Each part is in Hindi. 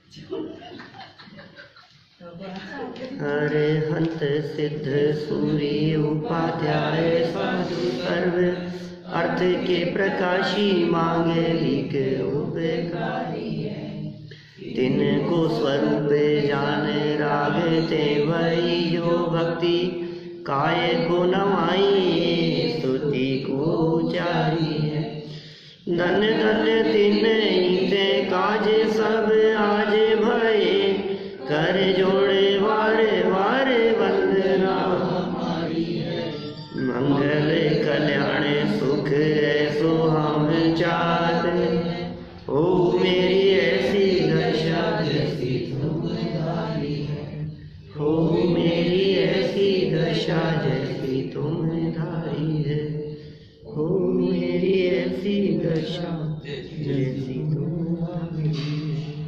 अरिहंत सिद्ध सूर्य उपाध्याय साधु सर्व अर्थ के प्रकाशी मांगलिक उपकारी है। तिनको स्वरूप जान रागते वही जो भक्ति काय को नवाई स्तुति को उचारी है। धन धन तिन ते काज सब आज भये कर जोड़े वारे वारे वंदना हमारी है। मंगल कल्याण सुख ऐसो हम चाहते हो मेरी ऐसी दशा जैसी तुम्हारी है। हो मेरी ऐसी दशा जैसी तुम्हारी है। हो मेरी ऐसी दशा जैसी तुम्हारी है।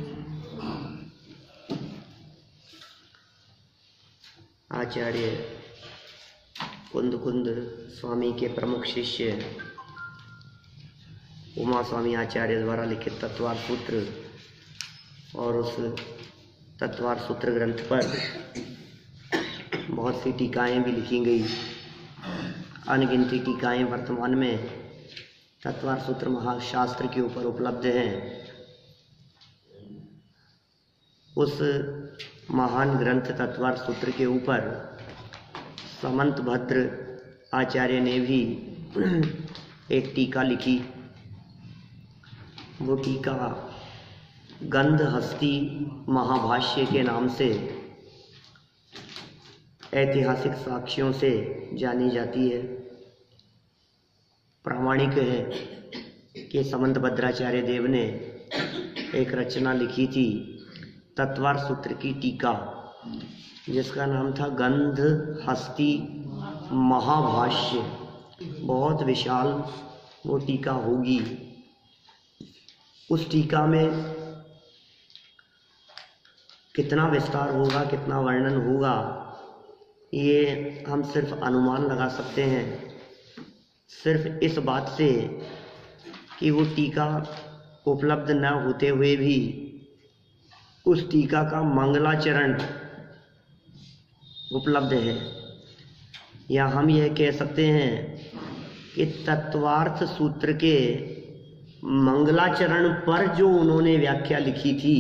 आचार्य कुंद कुंद स्वामी के प्रमुख शिष्य उमा स्वामी आचार्य द्वारा लिखित तत्वार सूत्र और उस तत्वार सूत्र ग्रंथ पर बहुत सी टीकाएं भी लिखी गई। अनगिनती टीकाएं वर्तमान में तत्वार सूत्र महाशास्त्र के ऊपर उपलब्ध हैं। उस महान ग्रंथ तत्वार सूत्र के ऊपर समंत भद्र आचार्य ने भी एक टीका लिखी। वो टीका गंध हस्ती महाभाष्य के नाम से ऐतिहासिक साक्ष्यों से जानी जाती है। प्रामाणिक है कि समंत भद्राचार्य देव ने एक रचना लिखी थी तत्वार सूत्र की टीका, जिसका नाम था गंध हस्ती महाभाष्य। बहुत विशाल वो टीका होगी। उस टीका में कितना विस्तार होगा, कितना वर्णन होगा, ये हम सिर्फ अनुमान लगा सकते हैं, सिर्फ इस बात से कि वो टीका उपलब्ध न होते हुए भी उस टीका का मंगलाचरण उपलब्ध है। या हम यह कह सकते हैं कि तत्वार्थ सूत्र के मंगलाचरण पर जो उन्होंने व्याख्या लिखी थी,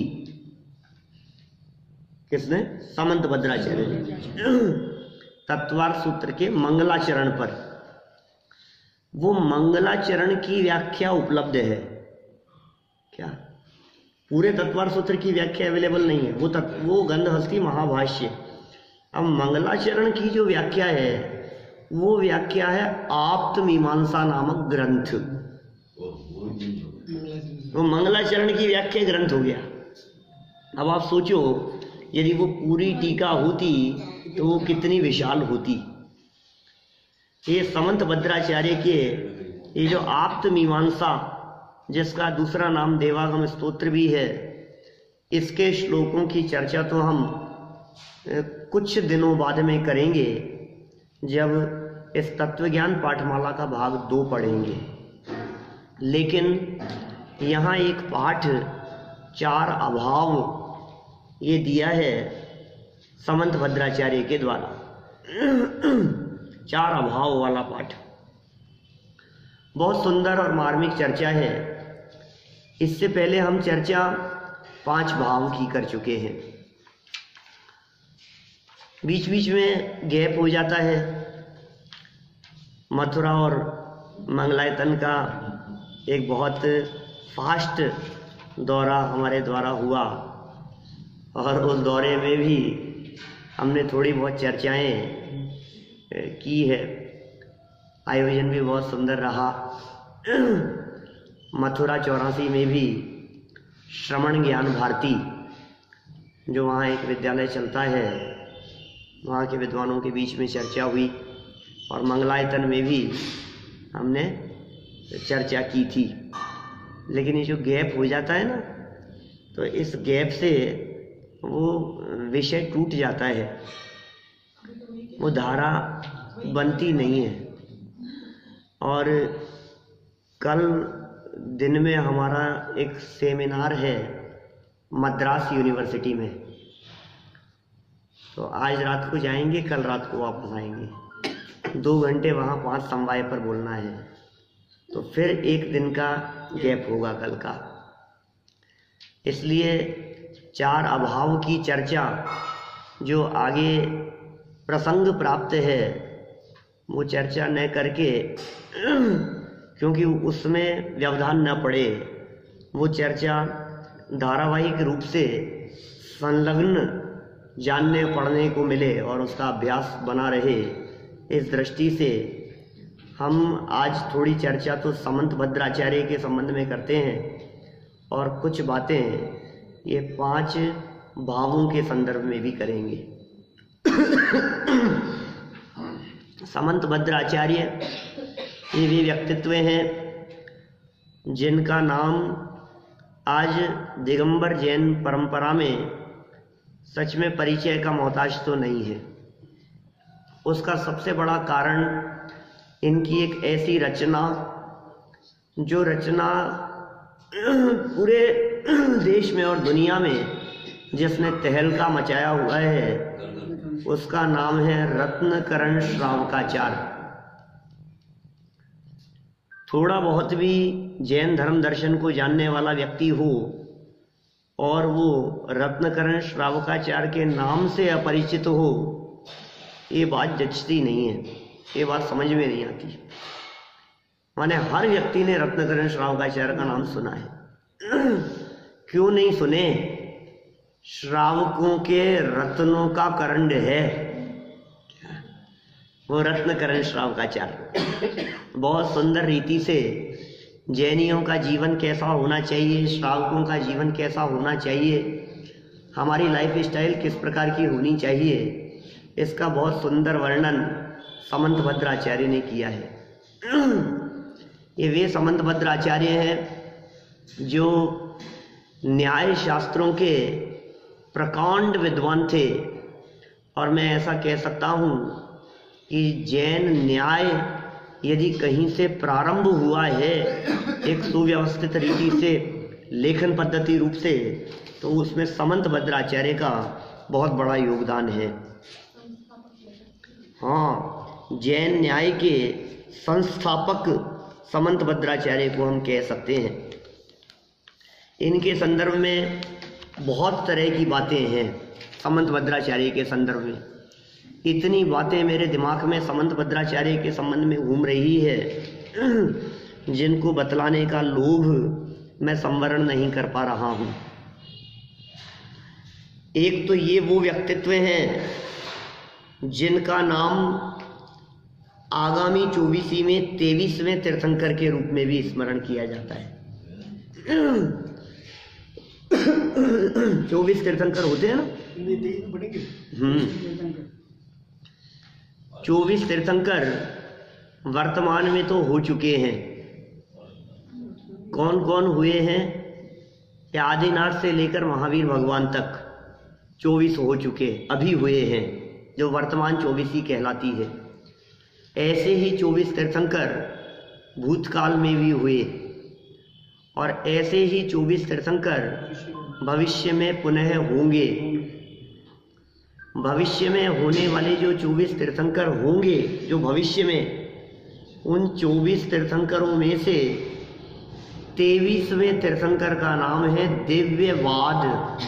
किसने? समंत भद्राचार्य ने। तत्वार्थ सूत्र के मंगलाचरण पर, वो मंगलाचरण की व्याख्या उपलब्ध है क्या? पूरे तत्वार्थ सूत्र की व्याख्या अवेलेबल नहीं है। वो गंध हस्ती महाभाष्य। अब मंगलाचरण की जो व्याख्या है वो व्याख्या है आप्त मीमांसा नामक ग्रंथ। वो मंगलाचरण की व्याख्या ग्रंथ हो गया। अब आप सोचो, यदि वो पूरी टीका होती तो वो कितनी विशाल होती। ये समंत भद्राचार्य के ये जो आप्त मीमांसा, जिसका दूसरा नाम देवागम स्तोत्र भी है, इसके श्लोकों की चर्चा तो हम कुछ दिनों बाद में करेंगे, जब इस तत्वज्ञान पाठमाला का भाग 2 पढ़ेंगे। लेकिन यहाँ एक पाठ 4 अभाव ये दिया है समंत भद्राचार्य के द्वारा। 4 अभाव वाला पाठ बहुत सुंदर और मार्मिक चर्चा है। इससे पहले हम चर्चा 5 भाव की कर चुके हैं। बीच बीच में गैप हो जाता है। मथुरा और मंगलायतन का एक बहुत फास्ट दौरा हमारे द्वारा हुआ, और उस दौरे में भी हमने थोड़ी बहुत चर्चाएं की है। आयोजन भी बहुत सुंदर रहा। मथुरा 84 में भी श्रवण ज्ञान भारती, जो वहाँ एक विद्यालय चलता है, वहाँ के विद्वानों के बीच में चर्चा हुई, और मंगलायतन में भी हमने चर्चा की थी। लेकिन ये जो गैप हो जाता है ना, तो इस गैप से वो विषय टूट जाता है, वो धारा बनती नहीं है। और कल दिन में हमारा एक सेमिनार है मद्रास यूनिवर्सिटी में। तो आज रात को जाएंगे, कल रात को वापस आएंगे। 2 घंटे वहाँ 5 समवाय पर बोलना है, तो फिर 1 दिन का गैप होगा कल का। इसलिए 4 अभाव की चर्चा जो आगे प्रसंग प्राप्त है वो चर्चा न करके, क्योंकि उसमें व्यवधान न पड़े, वो चर्चा धारावाहिक रूप से संलग्न जानने पढ़ने को मिले और उसका अभ्यास बना रहे, इस दृष्टि से हम आज थोड़ी चर्चा तो समंत भद्राचार्य के संबंध में करते हैं और कुछ बातें ये 5 भावों के संदर्भ में भी करेंगे। समंत भद्राचार्य ये भी व्यक्तित्व हैं जिनका नाम आज दिगंबर जैन परंपरा में सच में परिचय का मोहताज तो नहीं है। उसका सबसे बड़ा कारण इनकी एक ऐसी रचना, जो रचना पूरे देश में और दुनिया में जिसने तहलका मचाया हुआ है, उसका नाम है रत्नकरण श्रावकाचार्य। थोड़ा बहुत भी जैन धर्म दर्शन को जानने वाला व्यक्ति हो और वो रत्नकरण श्रावकाचार्य के नाम से अपरिचित हो, ये बात जचती नहीं है, ये बात समझ में नहीं आती। माने हर व्यक्ति ने रत्नकरण श्रावकाचार्य का नाम सुना है। क्यों नहीं सुने? श्रावकों के रत्नों का करंड है वो रत्नकरण श्रावकाचार्य। बहुत सुंदर रीति से जैनियों का जीवन कैसा होना चाहिए, श्रावकों का जीवन कैसा होना चाहिए, हमारी लाइफ स्टाइल किस प्रकार की होनी चाहिए, इसका बहुत सुंदर वर्णन समंत भद्राचार्य ने किया है। ये वे समंत भद्राचार्य हैं जो न्याय शास्त्रों के प्रकांड विद्वान थे, और मैं ऐसा कह सकता हूँ कि जैन न्याय यदि कहीं से प्रारंभ हुआ है एक सुव्यवस्थित रीति से, लेखन पद्धति रूप से, तो उसमें समंत भद्राचार्य का बहुत बड़ा योगदान है। हाँ, जैन न्याय के संस्थापक समंत भद्राचार्य को हम कह सकते हैं। इनके संदर्भ में बहुत तरह की बातें हैं। समंत भद्राचार्य के संदर्भ में इतनी बातें मेरे दिमाग में समंत भद्राचार्य के संबंध में घूम रही है जिनको बतलाने का लोभ मैं संवरण नहीं कर पा रहा हूँ। एक तो ये वो व्यक्तित्व हैं जिनका नाम आगामी 24 में 23वें तीर्थंकर के रूप में भी स्मरण किया जाता है। 24 तीर्थंकर होते हैं ना, 24 तीर्थंकर वर्तमान में तो हो चुके हैं। कौन कौन हुए हैं? आदिनाथ से लेकर महावीर भगवान तक 24 हो चुके, अभी हुए हैं, जो वर्तमान 24 ही कहलाती है। ऐसे ही 24 तीर्थंकर भूतकाल में भी हुए, और ऐसे ही 24 तीर्थंकर भविष्य में पुनः होंगे। भविष्य में होने वाले जो 24 तीर्थंकर होंगे जो भविष्य में, उन 24 तीर्थंकरों में से 23वें तीर्थंकर का नाम है दिव्यवाद।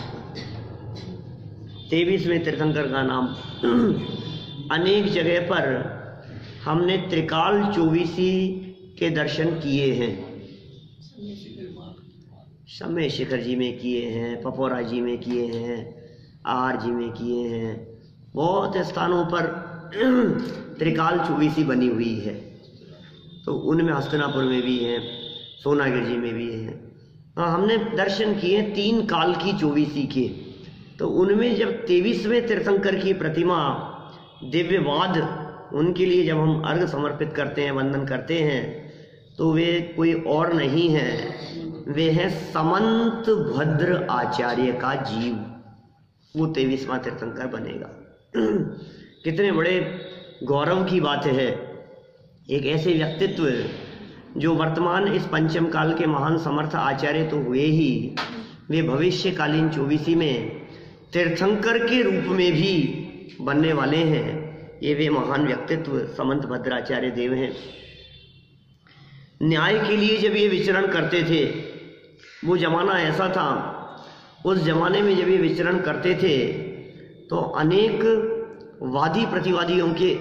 23वें तीर्थंकर का नाम अनेक जगह पर हमने त्रिकाल 24 के दर्शन किए हैं। समय शिखर जी में किए हैं, पपोरा जी में किए हैं, आर जी में किए हैं, बहुत स्थानों पर त्रिकाल 24 बनी हुई है। तो उनमें हस्तिनापुर में भी हैं, सोनागिर जी में भी हैं। हमने दर्शन किए 3 काल की 24 के। तो उनमें जब 23वें तीर्थंकर की प्रतिमा दिव्यवाद, उनके लिए जब हम अर्घ समर्पित करते हैं, वंदन करते हैं, तो वे कोई और नहीं है, वे हैं समंत भद्र आचार्य का जीव। वो 23वां तीर्थंकर बनेगा। कितने बड़े गौरव की बात है। एक ऐसे व्यक्तित्व जो वर्तमान इस पंचम काल के महान समर्थ आचार्य तो हुए ही, वे भविष्यकालीन 24 में तीर्थंकर के रूप में भी बनने वाले हैं। ये वे महान व्यक्तित्व समंत भद्राचार्य देव हैं। न्याय के लिए जब ये विचरण करते थे, वो जमाना ऐसा था, उस जमाने में जब ये विचरण करते थे तो अनेक वादी प्रतिवादियों के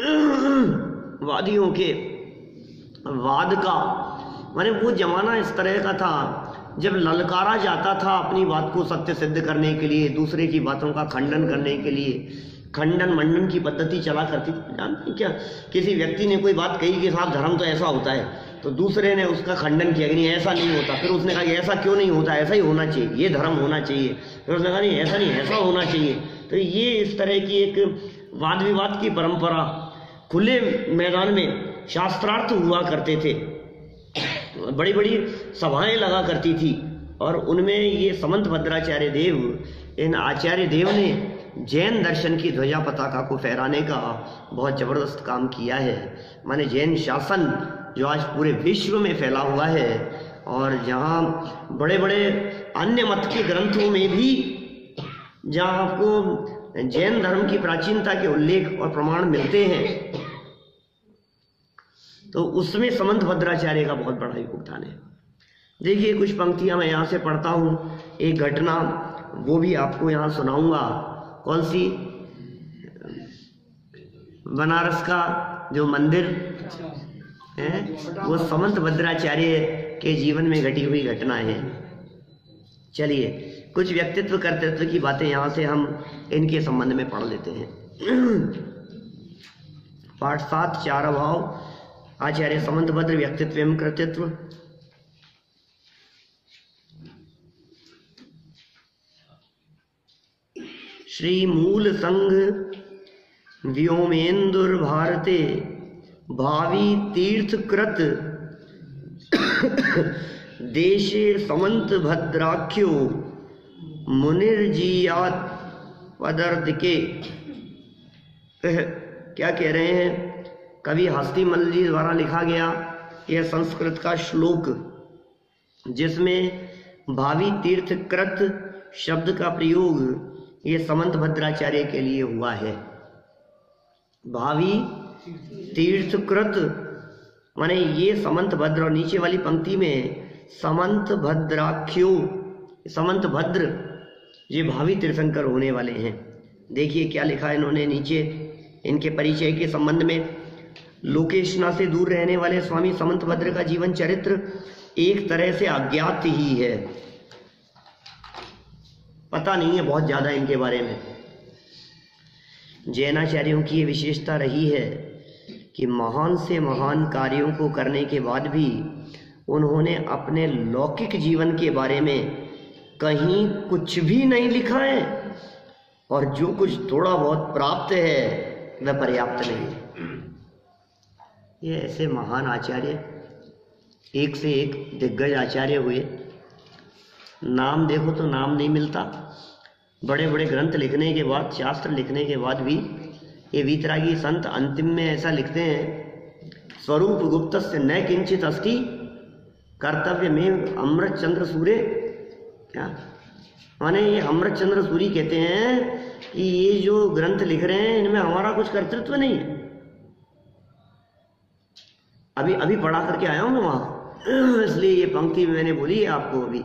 वाद का, माने वो जमाना इस तरह का था जब ललकारा जाता था अपनी बात को सत्य सिद्ध करने के लिए, दूसरे की बातों का खंडन करने के लिए खंडन मंडन की पद्धति चला करती थी। जानते क्या, किसी व्यक्ति ने कोई बात कही कि साहब धर्म तो ऐसा होता है, तो दूसरे ने उसका खंडन किया कि नहीं ऐसा नहीं होता। फिर उसने कहा कि ऐसा क्यों नहीं होता, ऐसा ही होना चाहिए, ये धर्म होना चाहिए। फिर उसने कहा नहीं ऐसा नहीं, ऐसा होना चाहिए। तो ये इस तरह की एक वाद विवाद की परंपरा खुले मैदान में शास्त्रार्थ हुआ करते थे, बड़ी बड़ी सभाएं लगा करती थी, और उनमें ये समंत भद्राचार्य देव, इन आचार्य देव ने जैन दर्शन की ध्वजा पताका को फहराने का बहुत जबरदस्त काम किया है। माने जैन शासन जो आज पूरे विश्व में फैला हुआ है, और जहाँ बड़े बड़े अन्य मत के ग्रंथों में भी जहाँ आपको जैन धर्म की प्राचीनता के उल्लेख और प्रमाण मिलते हैं, तो उसमें समंत भद्राचार्य का बहुत बड़ा योगदान है। देखिए कुछ पंक्तियां मैं यहाँ से पढ़ता हूँ, एक घटना वो भी आपको यहाँ सुनाऊंगा। कौन सी? बनारस का जो मंदिर है वो समंत भद्राचार्य के जीवन में घटी हुई घटना है। चलिए कुछ व्यक्तित्व कर्तृत्व की बातें यहाँ से हम इनके संबंध में पढ़ लेते हैं। पाठ 7 चार अभाव आचार्य समंत भद्र व्यक्तित्व एवं कर्तृत्व। श्री मूल संघ व्योमेन्दुर भारते भावी तीर्थकृत देशे समंत भद्राख्यो मुनिर्जीयात पदर्थ के। क्या कह रहे हैं? कवि हस्तिमल जी द्वारा लिखा गया यह संस्कृत का श्लोक, जिसमें भावी तीर्थकृत शब्द का प्रयोग ये समंत भद्राचार्य के लिए हुआ है। भावी तीर्थकृत माने ये समंत भद्र, और नीचे वाली पंक्ति में समंत भद्राख्यो, समंत भद्र ये भावी तीर्थंकर होने वाले हैं। देखिए क्या लिखा है इन्होंने नीचे इनके परिचय के संबंध में। लोकेशना से दूर रहने वाले स्वामी समंत भद्र का जीवन चरित्र एक तरह से अज्ञात ही है, पता नहीं है बहुत ज्यादा इनके बारे में। जैनाचार्यों की ये विशेषता रही है कि महान से महान कार्यों को करने के बाद भी उन्होंने अपने लौकिक जीवन के बारे में कहीं कुछ भी नहीं लिखा है, और जो कुछ थोड़ा बहुत प्राप्त है वह पर्याप्त नहीं है। ये ऐसे महान आचार्य एक से एक दिग्गज आचार्य हुए, नाम देखो तो नाम नहीं मिलता। बड़े बड़े ग्रंथ लिखने के बाद, शास्त्र लिखने के बाद भी ये वीतरागी संत अंतिम में ऐसा लिखते हैं, स्वरूप गुप्तस्य न किंचित अस्ति कर्तव्य में अमृत चंद्र सूर्य। क्या माने? ये अमृत चंद्र सूरी कहते हैं कि ये जो ग्रंथ लिख रहे हैं इनमें हमारा कुछ कर्तृत्व नहीं है। अभी पढ़ा करके आया हूं मैं वहां, इसलिए ये पंक्ति मैंने बोली है आपको। अभी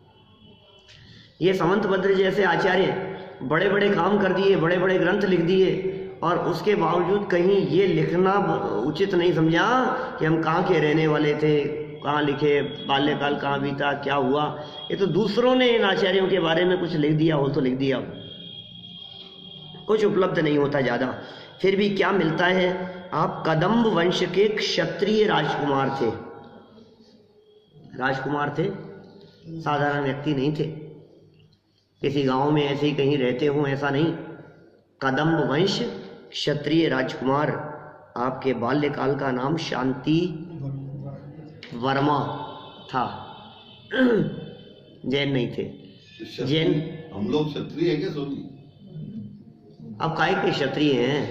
ये समंत भद्र जैसे आचार्य बड़े बड़े काम कर दिए, बड़े बड़े ग्रंथ लिख दिए, और उसके बावजूद कहीं ये लिखना उचित नहीं समझा कि हम कहाँ के रहने वाले थे, कहाँ लिखे, बाल्यकाल कहाँ बीता, क्या हुआ। ये तो दूसरों ने इन आचार्यों के बारे में कुछ लिख दिया हो तो लिख दिया, कुछ उपलब्ध नहीं होता ज़्यादा। फिर भी क्या मिलता है? आप कदम्ब वंश के क्षत्रिय राजकुमार थे। राजकुमार थे, साधारण व्यक्ति नहीं थे, किसी गांव में ऐसे ही कहीं रहते हों ऐसा नहीं। कदम्ब वंश क्षत्रिय राजकुमार। आपके बाल्यकाल का नाम शांति वर्मा था। जैन नहीं थे। जैन हम लोग क्षत्रिय है क्या? सोनी अब काय के क्षत्रिय हैं?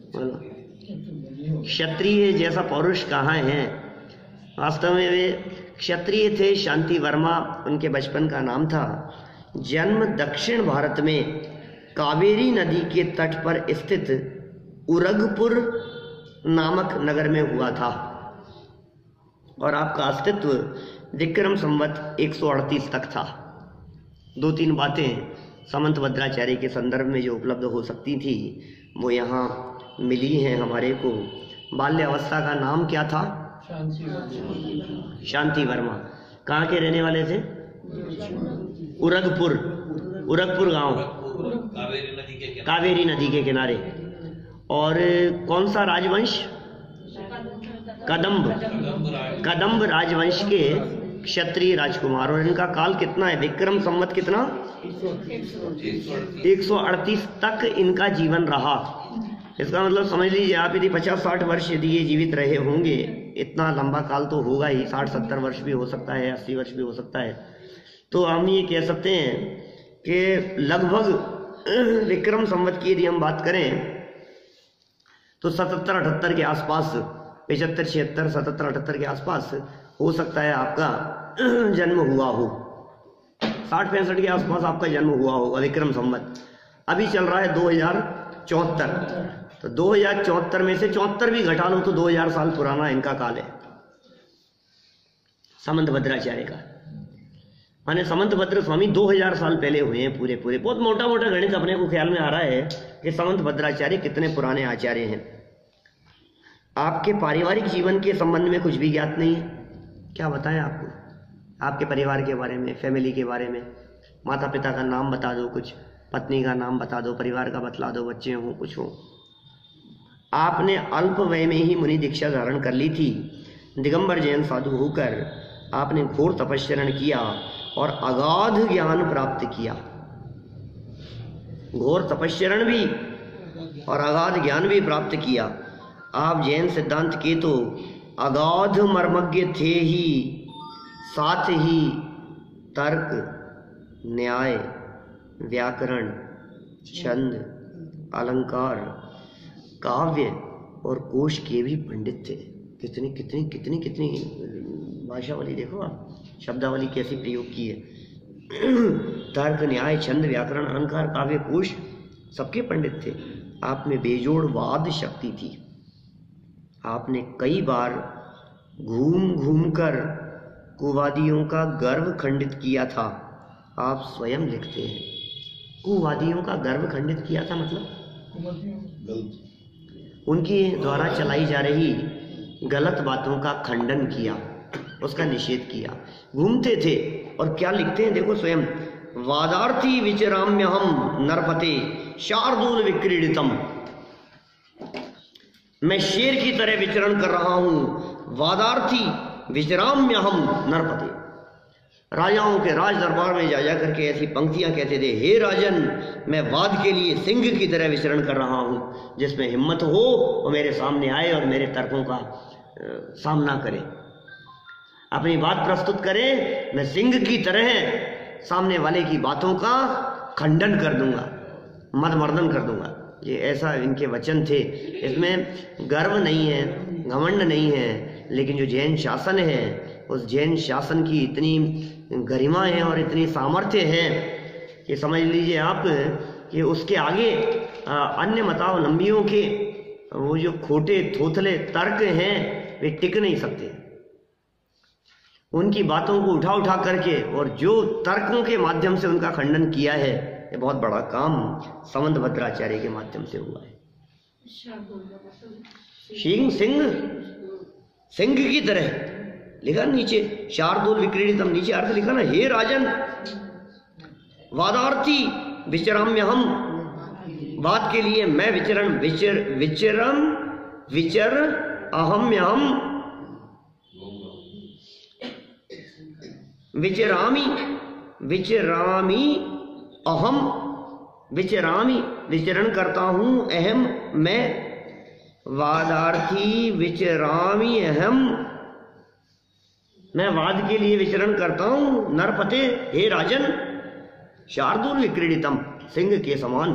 क्षत्रिय जैसा पौरुष कहाँ है? वास्तव में वे क्षत्रिय थे, शांति वर्मा उनके बचपन का नाम था। जन्म दक्षिण भारत में कावेरी नदी के तट पर स्थित उरगपुर नामक नगर में हुआ था और आपका अस्तित्व विक्रम संवत 138 तक था। 2-3 बातें समंत भद्राचार्य के संदर्भ में जो उपलब्ध हो सकती थी वो यहाँ मिली हैं हमारे को। बाल्य अवस्था का नाम क्या था? शांति वर्मा। कहाँ के रहने वाले थे? उरगपुर गांव, कावेरी नदी के किनारे। और कौन सा राजवंश? कदम्ब राजवंश के क्षत्रिय राजकुमार। और इनका काल कितना है? विक्रम संवत कितना? 138 तक इनका जीवन रहा। इसका मतलब समझ लीजिए आप, यदि 50-60 वर्ष यदि ये जीवित रहे होंगे, इतना लंबा काल तो होगा ही, 60-70 वर्ष भी हो सकता है, 80 वर्ष भी हो सकता है, तो हम ये कह सकते हैं कि लगभग विक्रम संवत की यदि हम बात करें तो 77-78 के आसपास, 75-76, 77-78 के आसपास हो सकता है आपका जन्म हुआ हो। 60-65 के आसपास आपका जन्म हुआ होगा विक्रम संवत। अभी चल रहा है 2074, तो 2074 में से 74 भी घटा लो तो 2000 साल पुराना इनका काल है समंत भद्राचार्य का। माने समंत भद्र स्वामी 2000 साल पहले हुए हैं पूरे। बहुत मोटा मोटा गणित अपने को ख्याल में आ रहा है कि समंत भद्राचार्य कितने पुराने आचार्य हैं। आपके पारिवारिक जीवन के संबंध में कुछ भी ज्ञात नहीं है। क्या बताएं आपको? आपके परिवार के बारे में, फैमिली के बारे में, माता पिता का नाम बता दो, कुछ पत्नी का नाम बता दो, परिवार का बतला दो, बच्चे हो, कुछ हो। आपने अल्प वय में ही मुनि दीक्षा धारण कर ली थी। दिगंबर जैन साधु होकर आपने घोर तपस्या किया और अगाध ज्ञान प्राप्त किया। घोर तपस्या भी और अगाध ज्ञान भी प्राप्त किया। आप जैन सिद्धांत के तो अगाध मर्मज्ञ थे ही, साथ ही तर्क, न्याय, व्याकरण, छंद, अलंकार, काव्य और कोश के भी पंडित थे। कितनी कितनी कितनी कितनी भाषावली देखो आप, शब्दावली कैसी प्रयोग की है। तर्क, न्याय, छंद, व्याकरण, अलंकार, काव्य, कोश सबके पंडित थे। आप में बेजोड़ वाद शक्ति थी। आपने कई बार घूम घूम कर कुवादियों का गर्व खंडित किया था। आप स्वयं लिखते हैं कुवादियों का गर्व खंडित किया था, मतलब उनकी द्वारा चलाई जा रही गलत बातों का खंडन किया, उसका निषेध किया। घूमते थे और क्या लिखते हैं देखो स्वयं, वादार्थी विचराम्यहम नरपते शार्दूल विक्रीडितम। मैं शेर की तरह विचरण कर रहा हूं। वादार्थी विचराम्यहम नरपते। राजाओं के राज दरबार में जा करके ऐसी पंक्तियां कहते थे, हे राजन, मैं वाद के लिए सिंह की तरह विचरण कर रहा हूं। जिसमें हिम्मत हो वो मेरे सामने आए और मेरे तर्कों का सामना करे, अपनी बात प्रस्तुत करे। मैं सिंह की तरह सामने वाले की बातों का खंडन कर दूंगा, मदमर्दन कर दूंगा। ये ऐसा इनके वचन थे। इसमें गर्व नहीं है, घमंड नहीं है, लेकिन जो जैन शासन है उस जैन शासन की इतनी गरिमा है और इतनी सामर्थ्य है कि समझ लीजिए आप कि उसके आगे अन्य मतावलंबियों के वो जो खोटे थोथले तर्क हैं वे टिक नहीं सकते। उनकी बातों को उठा करके और जो तर्कों के माध्यम से उनका खंडन किया है, ये बहुत बड़ा काम समंत भद्राचार्य के माध्यम से हुआ है। सिंह की तरह लिखा नीचे, शार्दूल विक्रीडितम, नीचे अर्थ लिखा ना, हे राजन, वादार्थी विचराम्यहम, वाद के लिए मैं विचर अहम्यहम, विचरामी अहम, विचरण करता हूं, अहम मैं, वादार्थी विचरामी अहम, मैं वाद के लिए विचरण करता हूं। नरपते, हे राजन, शार्दूल विक्रीडितम, सिंह के समान।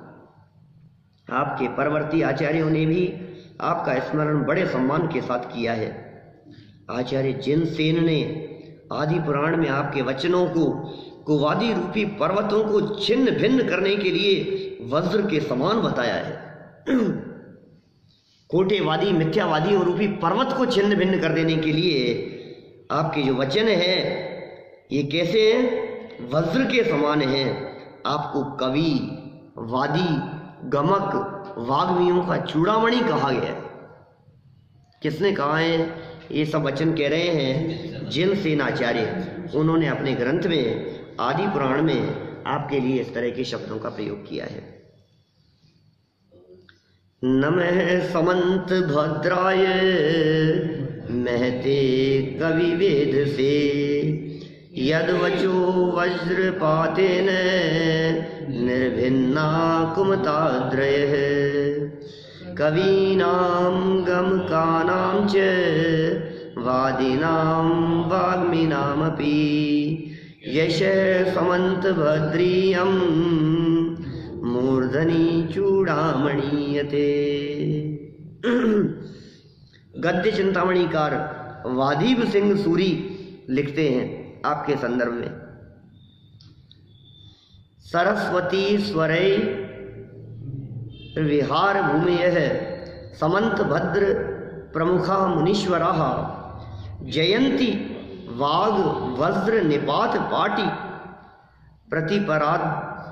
आपके परवर्ती आचार्यों ने भी आपका स्मरण बड़े सम्मान के साथ किया है। आचार्य जिनसेन ने आदि पुराण में आपके वचनों को कुवादी रूपी पर्वतों को छिन्न भिन्न करने के लिए वज्र के समान बताया है। कोटेवादी मिथ्यावादी और रूपी पर्वत को छिन्न भिन्न कर देने के लिए आपके जो वचन है ये कैसे हैं? वज्र के समान हैं। आपको कवि, वादी, गमक, वाग्मियों का चूड़ामणि कहा गया है। किसने कहा है? ये सब वचन कह रहे हैं जिन सेनाचार्य, उन्होंने अपने ग्रंथ में आदि पुराण में आपके लिए इस तरह के शब्दों का प्रयोग किया है। नमः समंत भद्राय महते कवि वेद से यद्वचो वज्रपातेन निर्भिन्ना कुमताद्रयः कवीनां गमकानां च वादिनां वाग्मिनामपि यश समंत भद्रियं मूर्धनि चूड़ामणीयते। गद्य चिंतामणिकार वादीब सिंह सूरी लिखते हैं आपके संदर्भ में, सरस्वती स्वरै विहार भूमयः समंत भद्र प्रमुखा मुनीश्वराः जयंती वाग वज्र निपात पाटी प्रतिपराधांत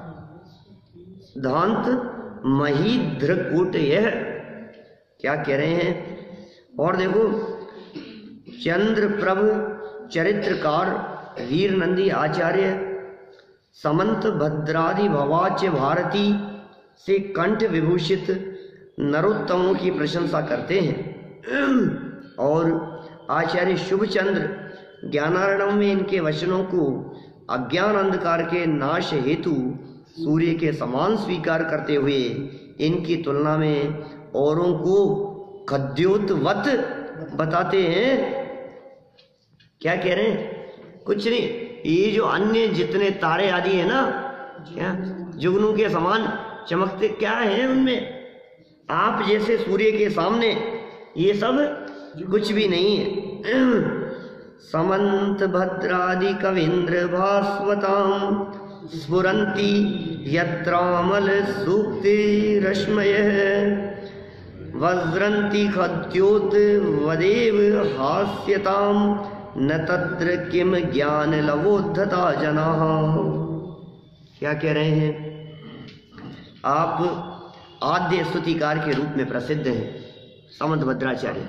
महीध्रकूट। यह क्या कह रहे हैं? और देखो, चंद्र प्रभु चरित्रकार वीर नंदी आचार्य समंत भद्रादि भवाच्य भारती से कंठ विभूषित नरोत्तमों की प्रशंसा करते हैं और आचार्य शुभचंद्र ज्ञानार्णव में इनके वचनों को अज्ञान अंधकार के नाश हेतु सूर्य के समान स्वीकार करते हुए इनकी तुलना में औरों को खद्योतवत बताते हैं। क्या कह रहे हैं? कुछ नहीं, ये जो अन्य जितने तारे आदि है ना, क्या जुगनू के समान चमकते क्या है उनमें, आप जैसे सूर्य के सामने ये सब कुछ भी नहीं है। समंत भद्रादि कवींद्र भास्वतां स्फुरन्ति यत्रामल सूक्ति रश्मयः वज्रन्ति खद्योत वदेव हास्यतां न तत्र किम ज्ञान लवोद्धता जनाः। क्या कह रहे हैं? आप आद्य स्तुतिकार के रूप में प्रसिद्ध हैं, समंत भद्राचार्य।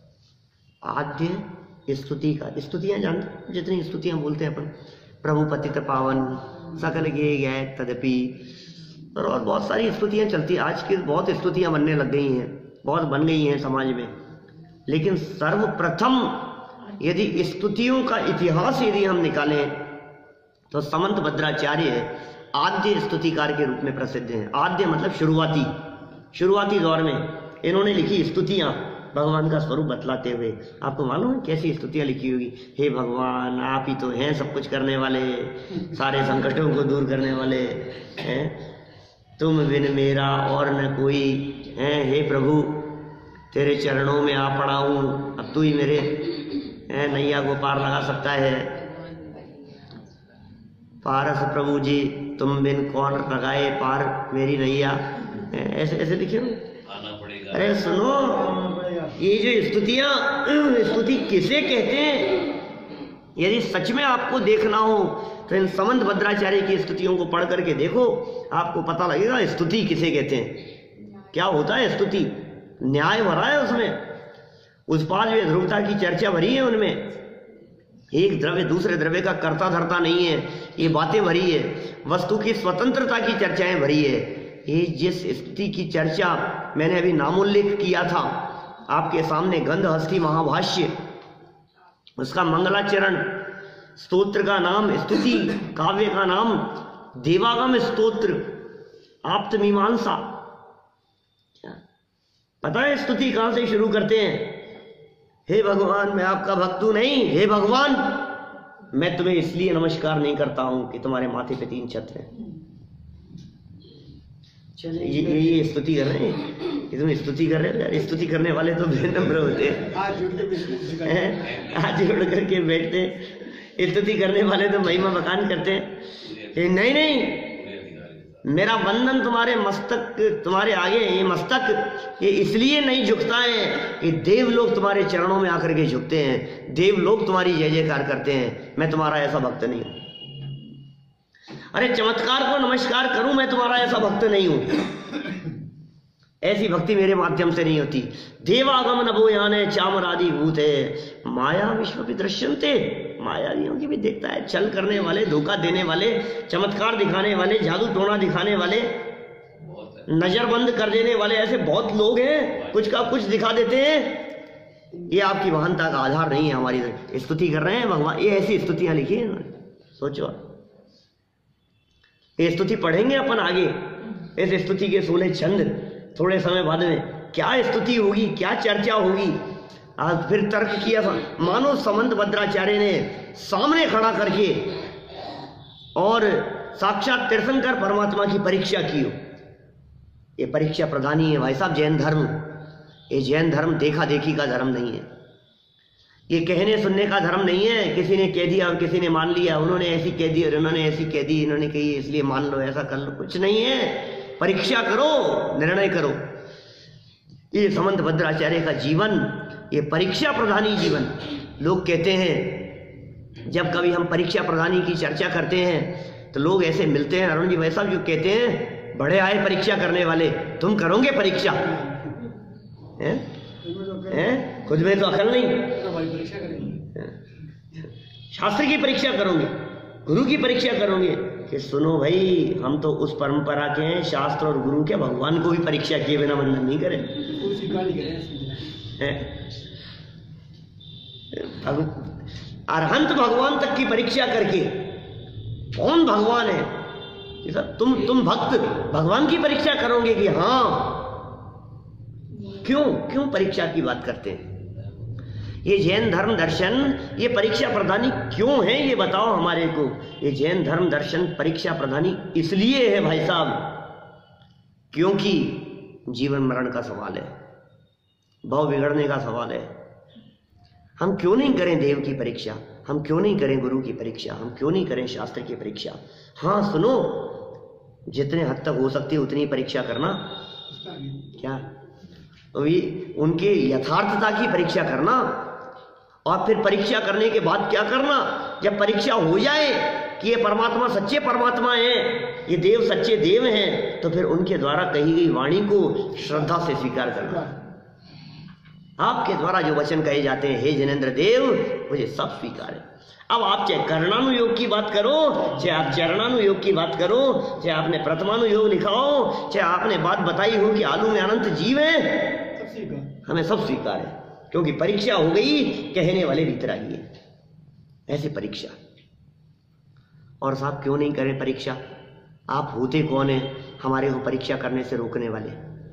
आद्य स्तुतिकार, स्तुतियाँ जानते, जितनी स्तुतियाँ बोलते हैं अपन, प्रभु पतित पावन सकल गे गए तदपि, और बहुत सारी स्तुतियाँ चलती। आज की बहुत स्तुतियाँ बनने लग गई हैं, बहुत बन गई हैं समाज में। लेकिन सर्वप्रथम यदि स्तुतियों का इतिहास यदि हम निकालें तो समंत भद्राचार्य आद्य स्तुतिकार के रूप में प्रसिद्ध हैं। आद्य मतलब शुरुआती दौर में इन्होंने लिखी स्तुतियाँ भगवान का स्वरूप बतलाते हुए। आपको मालूम है कैसी स्तुतियाँ लिखी होगी? हे भगवान, आप ही तो हैं सब कुछ करने वाले, सारे संकटों को दूर करने वाले हैं, तुम बिन मेरा और न कोई है। हे प्रभु, तेरे चरणों में आ पड़ा हूँ, अब तू ही मेरे नैया को पार लगा सकता है। पारस प्रभु जी, तुम बिन कौन लगाए पार मेरी नैया। ऐसे ऐसे लिखे हो। अरे सुनो, ये जो स्तुति किसे कहते हैं? यदि सच में आपको देखना हो तो इन समंत भद्राचार्य की स्तुतियों को पढ़ करके देखो, आपको पता लगेगा स्तुति किसे कहते हैं, क्या होता है स्तुति। न्याय भरा है उसमें, उत्पाद व ध्रुवता की चर्चा भरी है उनमें। एक द्रव्य दूसरे द्रव्य का कर्ता धर्ता नहीं है, ये बातें भरी है। वस्तु की स्वतंत्रता की चर्चाएं भरी है। ये जिस स्तुति की चर्चा मैंने अभी नामोल्लेख किया था आपके सामने, गंध हस्ती महाभाष्य, उसका मंगलाचरण, स्तोत्र का नाम स्तुति, काव्य का नाम देवागम स्तोत्र, आप्त मीमांसा। पता है स्तुति कहां से शुरू करते हैं? हे भगवान, मैं आपका भक्त हूं नहीं, हे भगवान, मैं तुम्हें इसलिए नमस्कार नहीं करता हूं कि तुम्हारे माथे पे 3 छत्र हैं। ये स्तुति कर रहे हैं, ये तुम स्तुति कर रहे हो। स्तुति करने वाले तो विनम्र होते हैं, हाथ जोड़ करके बैठते। स्तुति करने वाले तो महिमा बखान करते हैं। नहीं नहीं, मेरा वंदन तुम्हारे मस्तक, तुम्हारे आगे ये मस्तक ये इसलिए नहीं झुकता है कि देव लोग तुम्हारे चरणों में आकर के झुकते हैं, देव लोग तुम्हारी जय जयकार करते हैं। मैं तुम्हारा ऐसा भक्त नहीं हूं। अरे चमत्कार को नमस्कार करूं, मैं तुम्हारा ऐसा भक्त नहीं हूं। ऐसी भक्ति मेरे माध्यम से नहीं होती। देवागम नभो याने चामरादि भूत है माया विश्व भी दृश्यंते, मायावियों की भी देखता है। छल करने वाले, धोखा देने वाले, चमत्कार दिखाने वाले, जादू टोना दिखाने वाले, नजर बंद कर देने वाले, ऐसे बहुत लोग हैं, कुछ का कुछ दिखा देते हैं। ये आपकी महानता का आधार नहीं है। हमारी स्तुति कर रहे हैं भगवान, ये ऐसी स्तुतियां लिखी है, सोचो। ये स्तुति पढ़ेंगे अपन आगे, इस स्तुति के 16 छंद थोड़े समय बाद में क्या स्तुति होगी, क्या चर्चा होगी। आज फिर तर्क किया, मानो समंत भद्राचार्य ने सामने खड़ा करके और साक्षात तीर्थंकर परमात्मा की परीक्षा की हो। ये परीक्षा प्रधानी है भाई साहब जैन धर्म। ये जैन धर्म देखा देखी का धर्म नहीं है, ये कहने सुनने का धर्म नहीं है। किसी ने कह दिया और किसी ने मान लिया, उन्होंने ऐसी कह दी और उन्होंने ऐसी कह दी, इन्होंने कही इसलिए मान लो, ऐसा कर लो, कुछ नहीं है। परीक्षा करो, निर्णय करो। ये समंत भद्राचार्य का जीवन ये परीक्षा प्रधानी जीवन। लोग कहते हैं, जब कभी हम परीक्षा प्रधानी की चर्चा करते हैं तो लोग ऐसे मिलते हैं, अरुण जी भाई साहब जो कहते हैं बड़े आए परीक्षा करने वाले, तुम करोगे परीक्षा? हैं? खुद में तो अकल नहीं, शास्त्र की परीक्षा करोगे, गुरु की परीक्षा करोगे। कि सुनो भाई, हम तो उस परंपरा के हैं, शास्त्र और गुरु के, भगवान को भी परीक्षा किए बिना वंदन नहीं करें। अरहंत भगवान तक की परीक्षा करके, कौन भगवान है? तुम भक्त भगवान की परीक्षा करोगे कि हाँ? क्यों परीक्षा की बात करते हैं? ये जैन धर्म दर्शन ये परीक्षा प्रधानी क्यों है, ये बताओ हमारे को। ये जैन धर्म दर्शन परीक्षा प्रधानी इसलिए है भाई साहब, क्योंकि जीवन मरण का सवाल है, भाव बिगड़ने का सवाल है। हम क्यों नहीं करें देव की परीक्षा, हम क्यों नहीं करें गुरु की परीक्षा, हम क्यों नहीं करें शास्त्र की परीक्षा? हाँ सुनो, जितने हद तक हो सकती है उतनी परीक्षा करना। क्या अभी उनके यथार्थता की परीक्षा करना, और फिर परीक्षा करने के बाद क्या करना, जब परीक्षा हो जाए कि ये परमात्मा सच्चे परमात्मा है, ये देव सच्चे देव हैं, तो फिर उनके द्वारा कही गई वाणी को श्रद्धा से स्वीकार करना। आपके द्वारा जो वचन कहे जाते हैं, हे जिनेंद्र देव, मुझे सब स्वीकार है। अब आप चाहे कर्णानुयोग की बात करो, चाहे आप चरणानुयोग की बात करो, चाहे आपने प्रथमानुयोग लिखा हो, चाहे आपने बात बताई हो कि आलू में अनंत जीव है, हमें सब स्वीकार है, क्योंकि परीक्षा हो गई, कहने वाले वितरागी है। ऐसी परीक्षा। और साहब क्यों नहीं करें परीक्षा? आप होते कौन है हमारे को परीक्षा करने से रोकने वाले?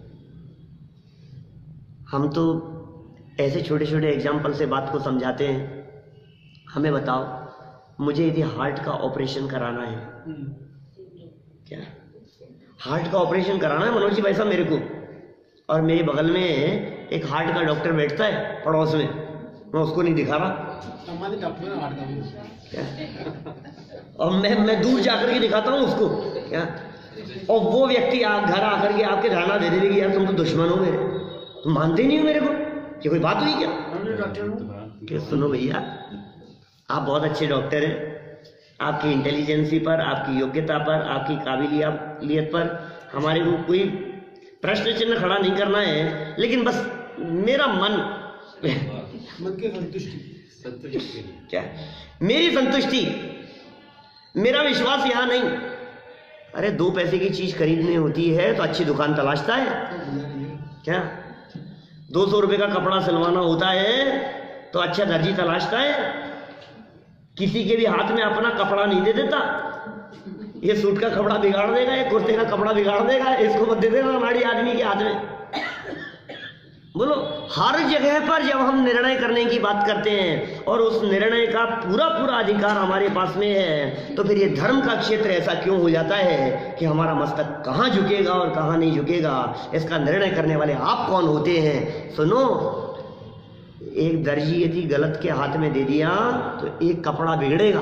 हम तो ऐसे छोटे छोटे एग्जाम्पल से बात को समझाते हैं। हमें बताओ, मुझे यदि हार्ट का ऑपरेशन कराना है, क्या हार्ट का ऑपरेशन कराना है मनोज जी भाई साहब मेरे को, और मेरे बगल में एक हार्ट का डॉक्टर बैठता है पड़ोस में, मैं उसको नहीं दिखा रहा क्या? और मैं दूर जाकर के दिखाता हूँ उसको क्या? और वो व्यक्ति आप घर आकर के आपके धारणा दे देगी यार तुम तो दुश्मन हो मेरे, तुम मानते नहीं हो मेरे को, ये कोई बात हुई क्या? सुनो भैया, आप बहुत अच्छे डॉक्टर हैं, आपकी इंटेलिजेंसी पर, आपकी योग्यता पर, आपकी काबिलियत पर हमारे को कोई प्रश्न चिन्ह खड़ा नहीं करना है, लेकिन बस मेरा मन की संतुष्टि क्या, मेरी संतुष्टि, मेरा विश्वास यहाँ नहीं। अरे 2 पैसे की चीज खरीदनी होती है तो अच्छी दुकान तलाशता है क्या? 200 रुपये का कपड़ा सिलवाना होता है तो अच्छा दर्जी तलाशता है। किसी के भी हाथ में अपना कपड़ा नहीं दे देता, ये सूट का कपड़ा बिगाड़ देगा, ये कुर्ते का कपड़ा बिगाड़ देगा, इसको मत दे देना हमारी आदमी के हाथ में। बोलो, हर जगह पर जब हम निर्णय करने की बात करते हैं और उस निर्णय का पूरा पूरा अधिकार हमारे पास में है, तो फिर ये धर्म का क्षेत्र ऐसा क्यों हो जाता है कि हमारा मस्तक कहाँ झुकेगा और कहाँ नहीं झुकेगा, इसका निर्णय करने वाले आप कौन होते हैं? सुनो, एक दर्जी यदि गलत के हाथ में दे दिया तो एक कपड़ा बिगड़ेगा,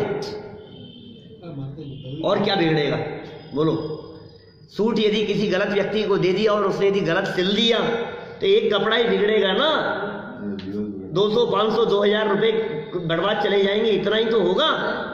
और क्या बिगड़ेगा बोलो। सूट यदि किसी गलत व्यक्ति को दे दिया और उसने यदि गलत सिल दिया तो एक कपड़ा ही बिगड़ेगा ना, 200 500 2000 रुपए बर्बाद चले जाएंगे, इतना ही तो होगा।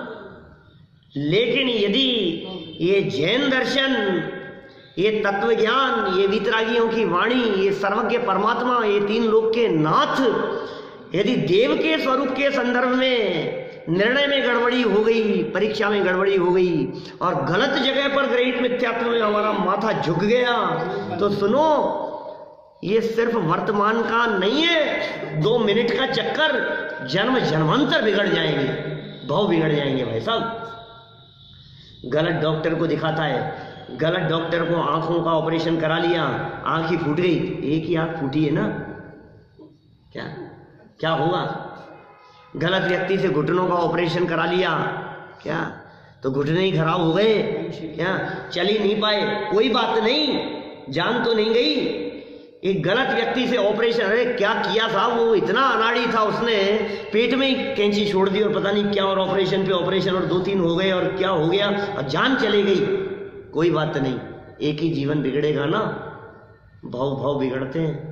लेकिन यदि ये जैन दर्शन, ये तत्व ज्ञान, ये वीतरागियों की वाणी, ये सर्वज्ञ परमात्मा, ये तीन लोक के नाथ, यदि देव के स्वरूप के संदर्भ में निर्णय में गड़बड़ी हो गई, परीक्षा में गड़बड़ी हो गई और गलत जगह पर ग्रहित मिथ्यात्व में हमारा माथा झुक गया, तो सुनो, ये सिर्फ वर्तमान का नहीं है, 2 मिनट का चक्कर, जन्म जन्मांतर बिगड़ जाएंगे, भाव बिगड़ जाएंगे भाई साहब। गलत डॉक्टर को दिखाता है, गलत डॉक्टर को आंखों का ऑपरेशन करा लिया, आंख ही फूट गई, एक ही आंख फूटी है ना, क्या क्या होगा। गलत व्यक्ति से घुटनों का ऑपरेशन करा लिया, क्या तो घुटने ही खराब हो गए, क्या चल ही नहीं पाए, कोई बात नहीं, जान तो नहीं गई। एक गलत व्यक्ति से ऑपरेशन, अरे क्या किया साहब, वो इतना अनाड़ी था, उसने पेट में ही कैंची छोड़ दी और पता नहीं क्या, और ऑपरेशन पे ऑपरेशन और 2-3 हो गए और क्या हो गया और जान चली गई। कोई बात नहीं, एक ही जीवन बिगड़ेगा ना, भाव भाव बिगड़ते हैं।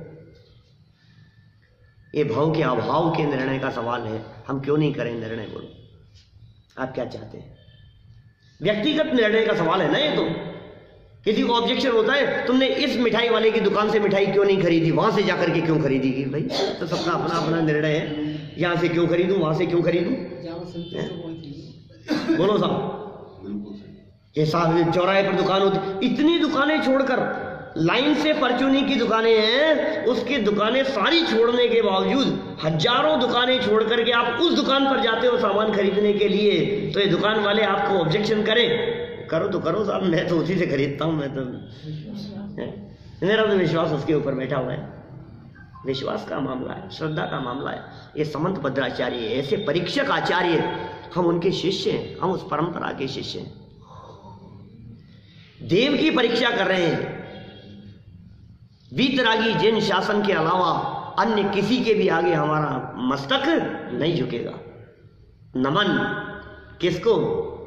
ये भाव के अभाव के निर्णय का सवाल है, हम क्यों नहीं करें निर्णय, बोलो आप क्या चाहते हैं। व्यक्तिगत निर्णय का सवाल है ना ये। तो किसी को ऑब्जेक्शन होता है, तुमने इस मिठाई वाले की दुकान से मिठाई क्यों नहीं खरीदी, वहां से जाकर के क्यों खरीदी, कि भाई तो सबका अपना अपना निर्णय है, यहाँ से क्यों खरीदूं वहां से क्यों खरीदूं, बोलो साहब। ये साहब चौराहे पर दुकान होती, इतनी दुकानें छोड़कर लाइन से परचूनी की दुकानें हैं, उसकी दुकानें सारी छोड़ने के बावजूद हजारों दुकानें छोड़ करके आप उस दुकान पर जाते हो सामान खरीदने के लिए, तो ये दुकान वाले आपको ऑब्जेक्शन करें, करो तो करो साहब, मैं तो उसी से खरीदता हूं, मैं तो मेरा तो विश्वास उसके ऊपर बैठा हुआ है। विश्वास का मामला है, श्रद्धा का मामला है। ये समंत भद्राचार्य ऐसे परीक्षक आचार्य, हम उनके शिष्य हैं, हम उस परंपरा के शिष्य हैं। देव की परीक्षा कर रहे हैं। वीतरागी जैन शासन के अलावा अन्य किसी के भी आगे हमारा मस्तक नहीं झुकेगा। नमन किसको,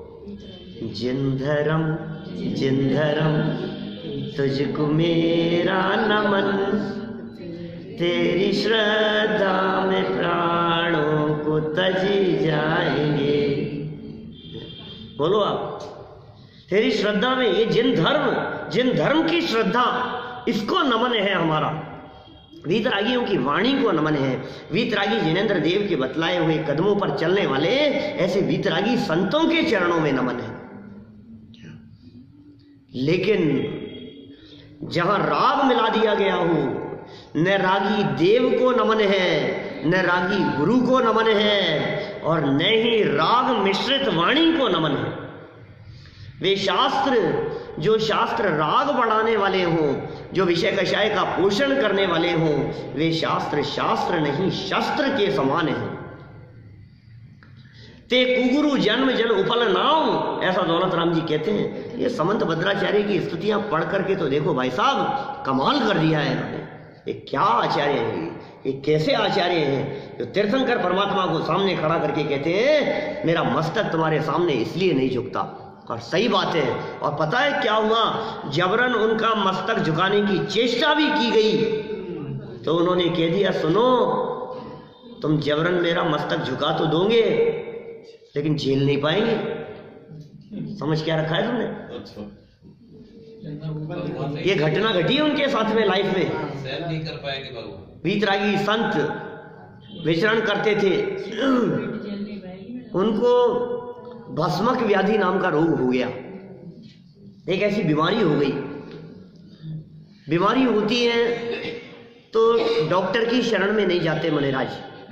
जिंधरम जिंधरम तुझको मेरा नमन, तेरी श्रद्धा में प्राणों को तजी जाएंगे। बोलो आप, तेरी श्रद्धा में, ये जिन धर्म की श्रद्धा, इसको नमन है हमारा। वीतरागियों की वाणी को नमन है। वीतरागी जिनेंद्र देव के बतलाए हुए कदमों पर चलने वाले ऐसे वीतरागी संतों के चरणों में नमन है। लेकिन जहां राग मिला दिया गया हो, न रागी देव को नमन है, न रागी गुरु को नमन है, और न ही राग मिश्रित वाणी को नमन है। वे शास्त्र, जो शास्त्र राग बढ़ाने वाले हों, जो विषय कषाय का पोषण करने वाले हों, वे शास्त्र शास्त्र नहीं शस्त्र के समान हैं। ते कुगुरु जन्म जन उपल नाम, ऐसा दौलत राम जी कहते हैं। ये समंत भद्राचार्य की स्तुतियां पढ़ करके तो देखो भाई साहब, कमाल कर दिया है इन्होंने। ये क्या आचार्य हैं, ये कैसे आचार्य हैं जो तीर्थंकर परमात्मा को सामने खड़ा करके कहते हैं मेरा मस्तक तुम्हारे सामने इसलिए नहीं झुकता। और सही बात है। और पता है क्या हुआ, जबरन उनका मस्तक झुकाने की चेष्टा भी की गई तो उन्होंने कह दिया सुनो, तुम जबरन मेरा मस्तक झुका तो दोगे लेकिन झेल नहीं पाएंगे। समझ क्या रखा है तुमने? ये घटना घटी उनके साथ में लाइफ में। सहन नहीं कर पाएंगे भगवान। वीतरागी संत विचरण करते थे, उनको भस्मक व्याधि नाम का रोग हो गया। एक ऐसी बीमारी हो गई। बीमारी होती है तो डॉक्टर की शरण में नहीं जाते मुनिराज।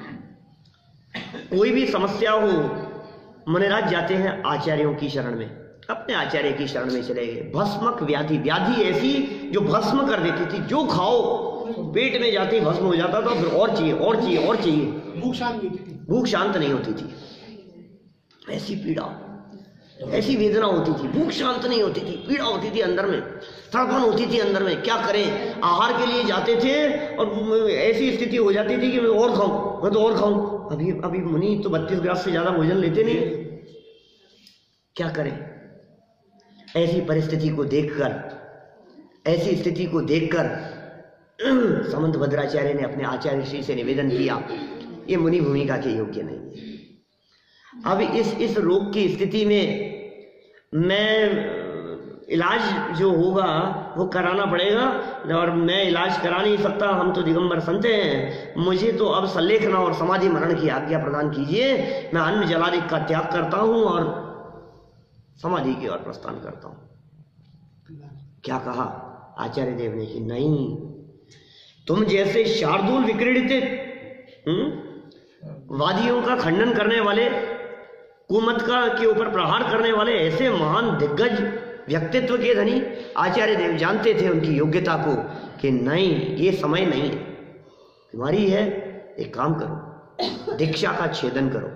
कोई भी समस्या हो मुनिराज जाते हैं आचार्यों की शरण में, अपने आचार्य की शरण में चले गए। भस्मक व्याधि, व्याधि ऐसी जो भस्म कर देती थी, जो खाओ पेट में जाती भस्म हो जाता था, फिर और चाहिए और चाहिए और चाहिए, भूख शांत नहीं होती थी। ऐसी पीड़ा ऐसी वेदना होती थी, भूख शांत नहीं होती थी, पीड़ा होती थी अंदर में, तड़पन होती थी अंदर में। क्या करें, आहार के लिए जाते थे और ऐसी स्थिति हो जाती थी कि मैं और खाऊं, मैं तो और खाऊं। अभी मुनि तो 32 ग्रास से ज्यादा भोजन लेते नहीं। क्या करें, ऐसी परिस्थिति को देखकर, ऐसी स्थिति को देखकर समंत भद्राचार्य ने अपने आचार्य श्री से निवेदन किया, ये मुनि भूमिका के योग्य नहीं है। अब इस रोग की स्थिति में मैं इलाज जो होगा वो कराना पड़ेगा, और मैं इलाज करा नहीं सकता, हम तो दिगंबर संत हैं, मुझे तो अब सल्लेखना और समाधि मरण की आज्ञा प्रदान कीजिए। मैं अन्न जलादि का त्याग करता हूं और समाधि की ओर प्रस्थान करता हूं। क्या कहा आचार्य देव ने कि नहीं, तुम जैसे शार्दूल विक्रीडित वादियों का खंडन करने वाले, कुमत का के ऊपर प्रहार करने वाले ऐसे महान दिग्गज व्यक्तित्व के धनी आचार्य देव जानते थे उनकी योग्यता को कि नहीं, ये समय नहीं है, बीमारी है, एक काम करो, दीक्षा का छेदन करो,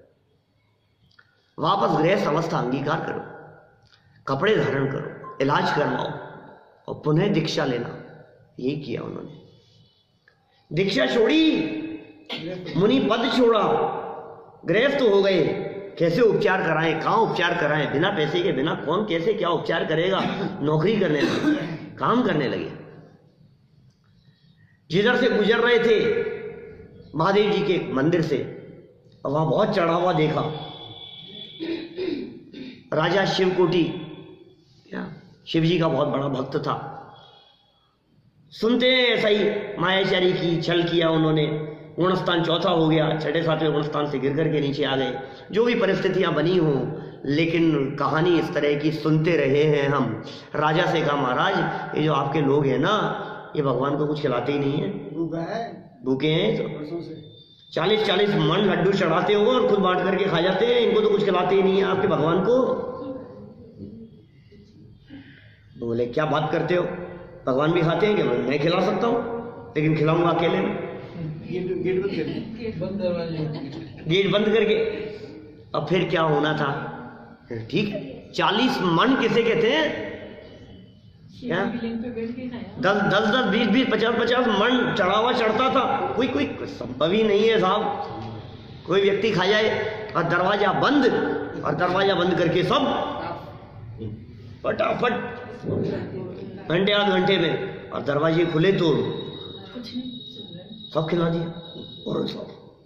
वापस गृहस्थ अवस्था अंगीकार करो, कपड़े धारण करो, इलाज करवाओ और पुनः दीक्षा लेना। यही किया उन्होंने, दीक्षा छोड़ी, मुनि पद छोड़ा, गृहस्थ हो गए। कैसे उपचार कराएं, कहाँ उपचार कराएं, बिना पैसे के, बिना कौन कैसे क्या उपचार करेगा। नौकरी करने लगे, काम करने लगे। जिधर से गुजर रहे थे महादेव जी के मंदिर से, वहां बहुत चढ़ावा देखा। राजा शिवकोटि, शिव जी का बहुत बड़ा भक्त था, सुनते ऐसा ही मायाचारी की छल किया उन्होंने, गुणस्थान चौथा हो गया, छठे सातवें गुणस्थान से गिर करके नीचे आ गए। जो भी परिस्थितियां बनी हों, लेकिन कहानी इस तरह की सुनते रहे हैं हम। राजा से कहा, महाराज ये जो आपके लोग हैं ना, ये भगवान को कुछ खिलाते ही नहीं है, भूखे हैं, तो 40-40 मन लड्डू चढ़ाते हो और खुद बांट करके खा जाते हैं, इनको तो कुछ खिलाते ही नहीं है आपके भगवान को। बोले क्या बात करते हो, भगवान भी खाते हैं, कि मैं खिला सकता हूँ, लेकिन खिलाऊंगा अकेले में। गेट बंद करके। अब फिर क्या होना था, ठीक है, 40 मन किसे कहते हैं, क्या 10-10, 20-20, 50-50 मन चढ़ावा चढ़ता था। कोई संभव ही नहीं है साहब, कोई व्यक्ति खा जाए और दरवाजा बंद, और दरवाजा बंद करके सब फटाफट घंटे आध घंटे में, और दरवाजे खुले तो सब खिला दिया। और सब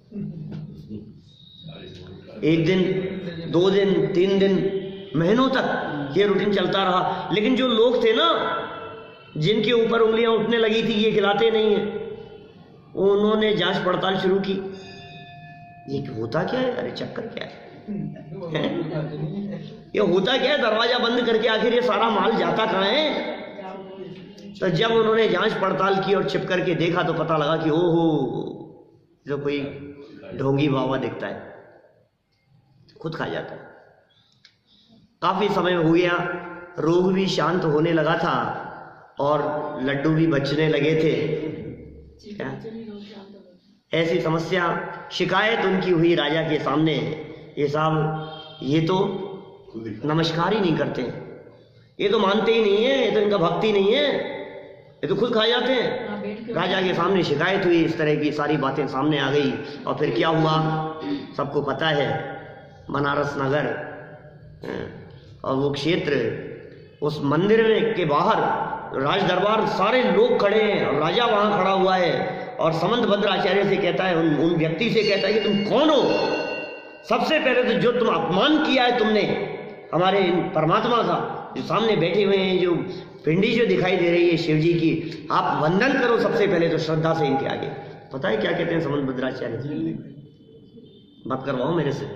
1 दिन 2 दिन 3 दिन महीनों तक ये रूटीन चलता रहा। लेकिन जो लोग थे ना, जिनके ऊपर उंगलियां उठने लगी थी ये खिलाते नहीं है, उन्होंने जांच पड़ताल शुरू की, ये होता क्या है, अरे चक्कर क्या है, ये होता क्या है, दरवाजा बंद करके आखिर ये सारा माल जाता कहाँ है। तो जब उन्होंने जांच पड़ताल की और छिप करके देखा तो पता लगा कि ओहो, जो कोई ढोंगी बाबा दिखता है, खुद खा जाता है। काफी समय हो गया, रोग भी शांत होने लगा था और लड्डू भी बचने लगे थे। क्या ऐसी समस्या, शिकायत उनकी हुई राजा के सामने, ये साहब ये तो नमस्कार ही नहीं करते, ये तो मानते ही नहीं है, ये तो इनका भक्ति नहीं है, ये तो खुद खा जाते हैं। राजा के सामने शिकायत हुई, इस तरह की सारी बातें सामने आ गई। और फिर क्या हुआ सबको पता है, बनारस नगर और वो क्षेत्र, उस मंदिर में के बाहर राज दरबार, सारे लोग खड़े हैं और राजा वहां खड़ा हुआ है। और समंत भद्राचार्य से कहता है, उन व्यक्ति से कहता है कि तुम कौन हो। सबसे पहले तो जो तुम अपमान किया है तुमने हमारे परमात्मा का, जो सामने बैठे हुए हैं, जो पिंडी जो दिखाई दे रही है शिव जी की, आप वंदन करो सबसे पहले तो श्रद्धा से इनके आगे। पता है क्या कहते हैं समंत भद्राचार्य, मत करवाओ मेरे से।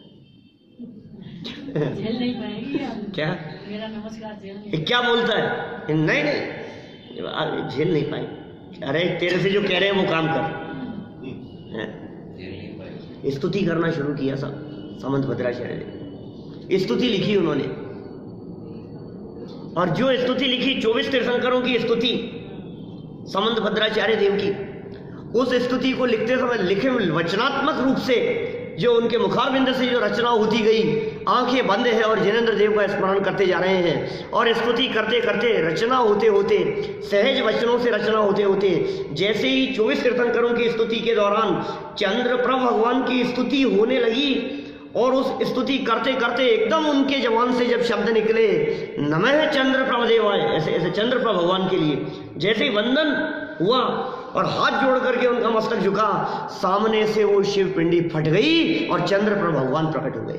झेल नहीं पाएगी आप। क्या मेरा नमस्कार झेल नहीं। क्या बोलता है, नहीं झेल नहीं पाएगी। अरे तेरे से जो कह रहे हैं वो काम कर। स्तुति करना शुरू किया सब समंत भद्राचार्य ने, स्तुति लिखी उन्होंने। और जो स्तुति लिखी, 24 तीर्थंकरों की स्तुति समंत भद्राचार्य देव की, उस स्तुति को लिखते समय लिखे वचनात्मक रूप से जो उनके मुखारबिंद से जो रचना होती गई, आंखें बंद है और जिनेंद्र देव का स्मरण करते जा रहे हैं और स्तुति करते करते रचना होते होते, सहज वचनों से रचना होते होते, जैसे ही 24 तीर्थंकरों की स्तुति के दौरान चंद्रप्रभ भगवान की स्तुति होने लगी और उस स्तुति करते करते एकदम उनके जबान से जब शब्द निकले नमः चंद्रप्रभ देवाय, ऐसे ऐसे चंद्रप्रभ भगवान के लिए, जैसे ही वंदन हुआ और हाथ जोड़ करके उनका मस्तक झुका, सामने से वो शिव पिंडी फट गई और चंद्रप्रभ भगवान प्रकट हो गए।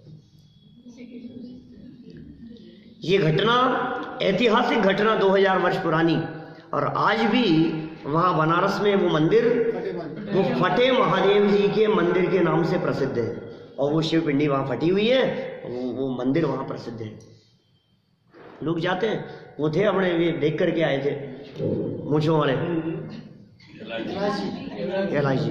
ये घटना ऐतिहासिक घटना 2000 वर्ष पुरानी, और आज भी वहाँ बनारस में वो मंदिर वो फटे महादेव जी के मंदिर के नाम से प्रसिद्ध है और वो शिव पिंडी वहाँ फटी हुई है, वो मंदिर वहाँ प्रसिद्ध है। लोग जाते हैं, वो थे अपने ये देख करके आए थे मूंछों वाले एलाजी,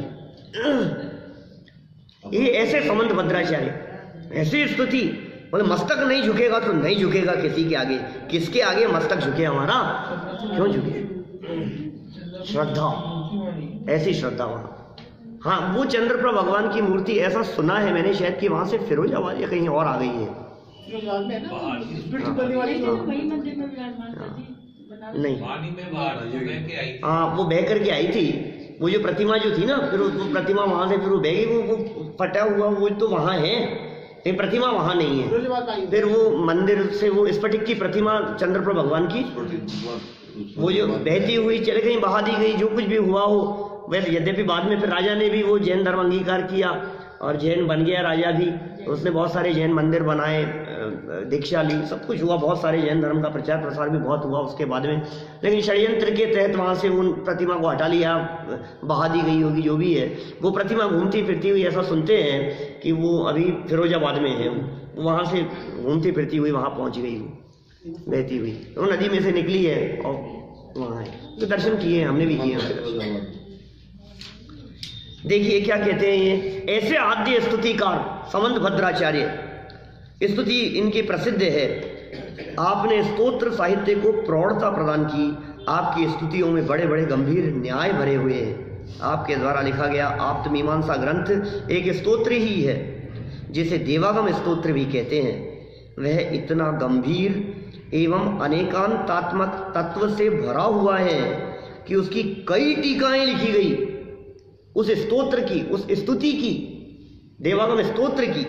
ये ऐसे समंत भद्राचार्य, ऐसी स्तुति, बोले मस्तक नहीं झुकेगा तो नहीं झुकेगा किसी के आगे, किसके आगे मस्तक झुके हमारा, क्यों झुके, श्रद्धा, ऐसी श्रद्धा वहाँ। हाँ, वो चंद्रप्रभ भगवान की मूर्ति ऐसा सुना है मैंने शायद कि वहाँ से फिरोजाबाद या कहीं और आ गई है, नहीं हाँ, वो बह करके आई थी, वो जो प्रतिमा जो थी ना, फिर वो प्रतिमा वहां से फिर वो बह गई, वो फटा हुआ वो तो वहां है, लेकिन प्रतिमा वहां नहीं है। फिर वो मंदिर से वो स्फटिक की प्रतिमा चंद्रप्रभ भगवान की वो जो बहती हुई चले गई, बहा दी गई, जो कुछ भी हुआ हो। वैसे यद्यपि बाद में फिर राजा ने भी वो जैन धर्म अंगीकार किया और जैन बन गया राजा भी, उसने बहुत सारे जैन मंदिर बनाए, दीक्षा ली, सब कुछ हुआ, बहुत सारे जैन धर्म का प्रचार प्रसार भी बहुत हुआ उसके बाद में, लेकिन षड्यंत्र के तहत वहाँ से उन प्रतिमा को हटा लिया, बहा दी गई होगी, जो भी है। वो प्रतिमा घूमती फिरती हुई, ऐसा सुनते हैं कि वो अभी फिरोजाबाद में है, वहाँ से घूमती फिरती हुई वहाँ पहुँच गई, बहती हुई, वो नदी में से निकली है और वहाँ है, तो दर्शन किए, हमने भी किए। देखिए क्या कहते हैं ये, ऐसे आद्य स्तुतिकार समंत भद्राचार्य, स्तुति इनकी प्रसिद्ध है। आपने स्तोत्र साहित्य को प्रौढ़ता प्रदान की, आपकी स्तुतियों में बड़े बड़े गंभीर न्याय भरे हुए हैं। आपके द्वारा लिखा गया आप्तमीमांसा ग्रंथ एक स्तोत्र ही है, जिसे देवागम स्तोत्र भी कहते हैं। वह इतना गंभीर एवं अनेकांतात्मक तत्व से भरा हुआ है कि उसकी कई टीकाएं लिखी गई, उस स्तोत्र की, उस स्तुति की, देवागम स्तोत्र की,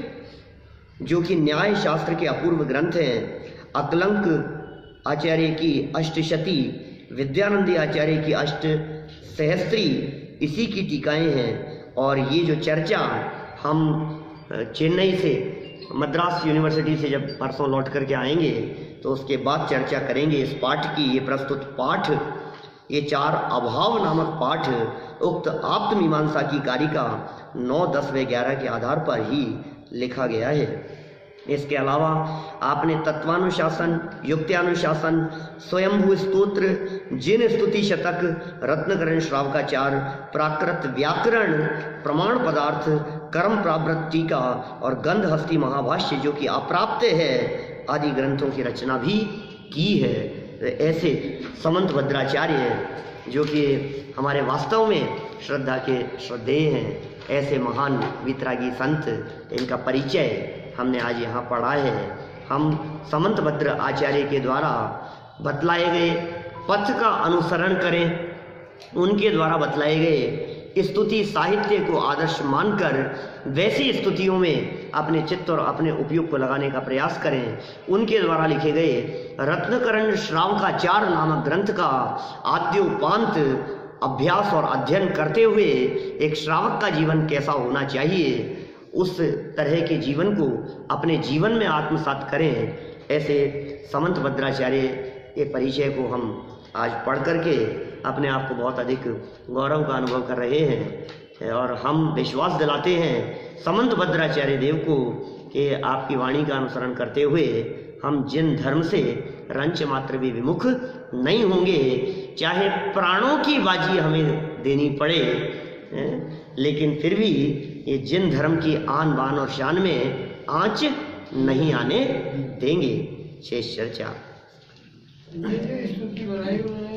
जो कि न्याय शास्त्र के अपूर्व ग्रंथ हैं। अकलंक आचार्य की अष्टशती, विद्यानंदी आचार्य की अष्ट सहस्त्री इसी की टीकाएं हैं। और ये जो चर्चा हम चेन्नई से, मद्रास यूनिवर्सिटी से जब परसों लौट करके आएंगे तो उसके बाद चर्चा करेंगे इस पाठ की। ये प्रस्तुत पाठ, ये 4 अभाव नामक पाठ उक्त आप्त मीमांसा की कारिका 9, 10 व 11 के आधार पर ही लिखा गया है। इसके अलावा आपने तत्वानुशासन, युक्त्यानुशासन, स्वयंभू स्तोत्र, जिन स्तुति शतक, रत्नकरण श्रावकाचार, प्राकृत व्याकरण, प्रमाण पदार्थ, कर्म प्रावृत्त टीका और गंध हस्ती महाभाष्य जो कि अप्राप्त है आदि ग्रंथों की रचना भी की है। ऐसे समंत भद्राचार्य जो कि हमारे वास्तव में श्रद्धा के श्रद्धेय हैं, ऐसे महान वितरागी संत, इनका परिचय हमने आज यहाँ पढ़ा है। हम समंत भद्र आचार्य के द्वारा बतलाए गए पथ का अनुसरण करें, उनके द्वारा बतलाए गए स्तुति साहित्य को आदर्श मानकर वैसी स्तुतियों में अपने चित्त और अपने उपयोग को लगाने का प्रयास करें। उनके द्वारा लिखे गए रत्नकरण श्रावकाचार नामक ग्रंथ का आद्योपांत अभ्यास और अध्ययन करते हुए एक श्रावक का जीवन कैसा होना चाहिए, उस तरह के जीवन को अपने जीवन में आत्मसात करें। ऐसे समंत भद्राचार्य के परिचय को हम आज पढ़ करके अपने आप को बहुत अधिक गौरव का अनुभव कर रहे हैं और हम विश्वास दिलाते हैं समंत भद्राचार्य देव को कि आपकी वाणी का अनुसरण करते हुए हम जिन धर्म से रंच मात्र भी विमुख नहीं होंगे, चाहे प्राणों की बाजी हमें देनी पड़े, लेकिन फिर भी ये जिन धर्म की आन बान और शान में आंच नहीं आने देंगे। शेष चर्चा